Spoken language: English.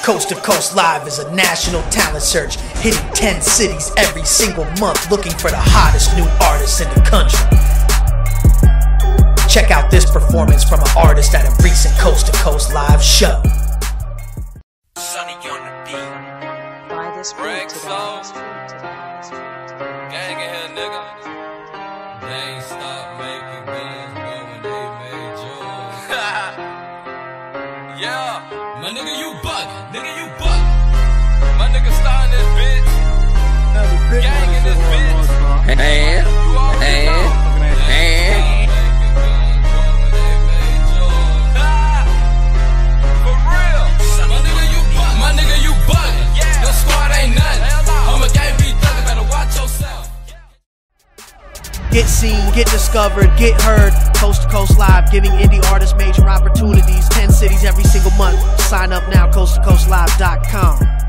Coast to Coast Live is a national talent search, hitting 10 cities every single month, looking for the hottest new artists in the country. Check out this performance from an artist at a recent Coast to Coast Live show. Sunny on the beat. Buy this Rackso. Gang in here, nigga. They ain't stop making guns, but when they made yours. Yeah, my nigga, you buggin'. Nigga, you buggin'. My nigga starting this bitch. Gang in this bitch. And For real. My nigga, you buggin'. Your squad ain't nothing. I'm a gang be thuggin', better watch yourself. Get seen, get discovered, get heard. Coast to Coast Live, giving indie artists major opportunities. 10 cities every single month. Sign up now, coasttocoastlive.com.